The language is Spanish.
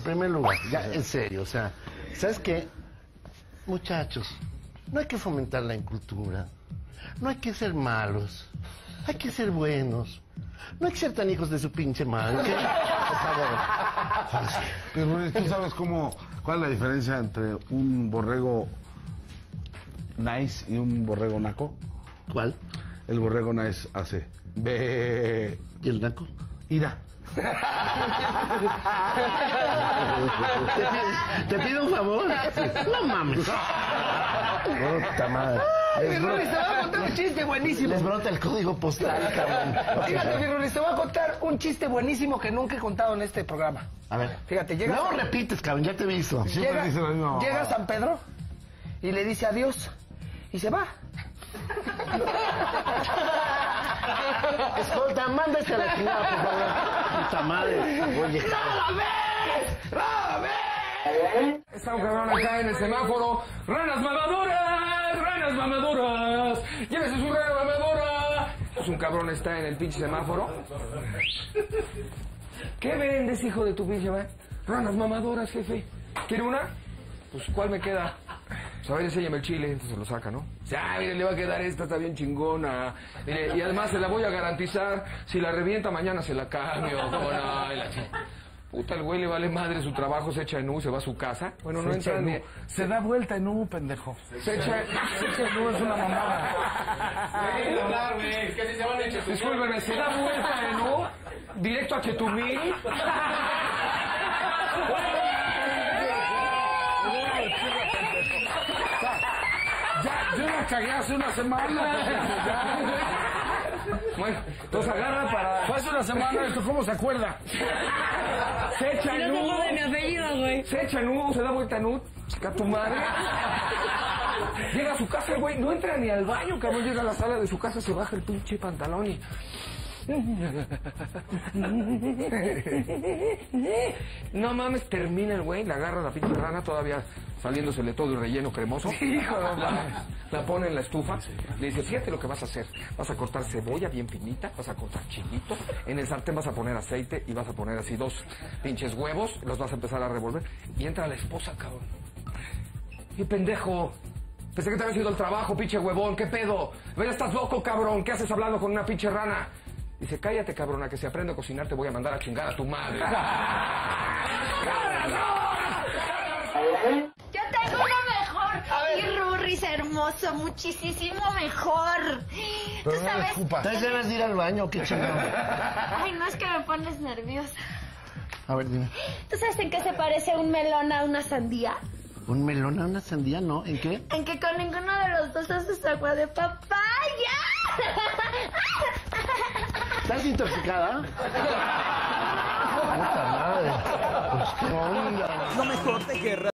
primer lugar, ya, en serio, o sea, ¿sabes qué? Muchachos, no hay que fomentar la incultura, no hay que ser malos, hay que ser buenos, no hay que ser tan hijos de su pinche madre, ¿ok? Por favor. Pero tú sabes cuál es la diferencia entre un borrego nice y un borrego naco. ¿Cuál? El borrego nice hace ve. ¿Y el naco? Ira. ¿Te pido un favor? No mames. Puta madre. Mi Rulis, te voy a contar un chiste buenísimo. Les brota el código postal, cabrón. Fíjate, mi Rulis, te voy a contar un chiste buenísimo que nunca he contado en este programa. A ver. Fíjate, llega... No repites, cabrón, ya te he visto. Siempre dice lo mismo. Llega San Pedro y le dice adiós y se va. Escolta, mándese a la chingada, por favor. Puta madre. Oye, Está un cabrón acá en el semáforo. ¡Ranas mamadoras! ¡Ranas mamadoras! ¡Llévese su rana mamadora! Pues un cabrón está en el pinche semáforo. ¿Qué vendes, hijo de tu pinche madre? Ranas mamadoras, jefe. ¿Quiere una? Pues, ¿cuál me queda? Pues, a ver, enséñame el chile. Entonces se lo saca, ¿no? Ya, mire, le va a quedar esta, está bien chingona. Mire, y además se la voy a garantizar. Si la revienta, mañana se la cambio. ¿Cómo no? Y la puta, el güey le vale madre su trabajo, se echa en U, se va a su casa. Bueno, no entra ni... Se da vuelta en U, pendejo. Se echa en U, es una mamada. Discúlpeme, se da vuelta en U, directo a Chetumil. Ya, yo la cagué hace una semana. Bueno, entonces agarra para... Fue hace una semana esto, ¿cómo se acuerda? Se echa en U. de mi apellido, güey. Se echa en U, se da vuelta en U. Chica tu madre. Llega a su casa, güey, no entra ni al baño, cabrón. Llega a la sala de su casa, se baja el pinche pantalón y... No mames, termina el güey, le agarra la pinche rana todavía saliéndosele todo el relleno cremoso. La pone en la estufa, le dice, fíjate lo que vas a hacer. Vas a cortar cebolla bien finita, vas a cortar chilito, en el sartén vas a poner aceite y vas a poner así 2 pinches huevos, los vas a empezar a revolver. Y entra la esposa, cabrón. Y pendejo, pensé que te había ido al trabajo, pinche huevón, ¿qué pedo? Ven, estás loco, cabrón, ¿qué haces hablando con una pinche rana? Dice, cállate, cabrona, que si aprendo a cocinar te voy a mandar a chingar a tu madre. Yo tengo uno mejor. Y Rurris, hermoso, muchísimo mejor. ¿Tú sabes? ¿Te ganas de ir al baño? Qué chingón. Ay, no, es que me pones nerviosa. A ver, dime. ¿Tú sabes en qué se parece un melón a una sandía? ¿Un melón a una sandía? ¿No? ¿En qué? En que con ninguno de los dos haces agua de papaya. ¿Estás intoxicada? Puta madre. Pues qué onda. Lo mejor de Guerra